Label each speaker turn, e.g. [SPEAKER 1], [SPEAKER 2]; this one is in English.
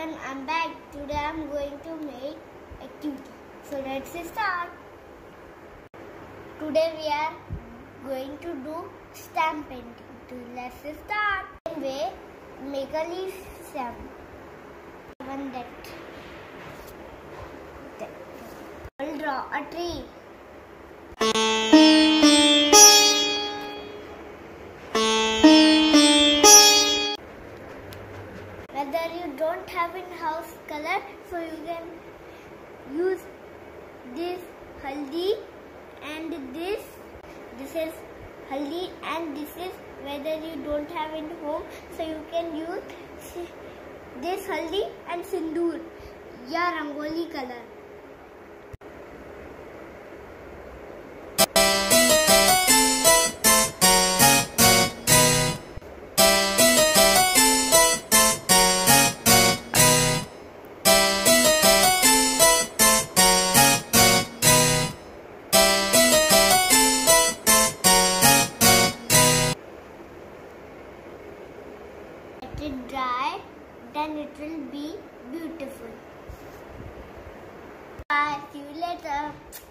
[SPEAKER 1] everyone, I'm back. Today I'm going to make activity. So let's start. Today we are going to do stamp painting. So let's start. Anyway, make a leaf stamp. One that. I'll draw a tree. Whether you don't have in-house color, so you can use this haldi and this is haldi and this is whether you don't have in home, so you can use this haldi and sindoor या rangoli color. Let it dry, then it will be beautiful. Bye, see you later.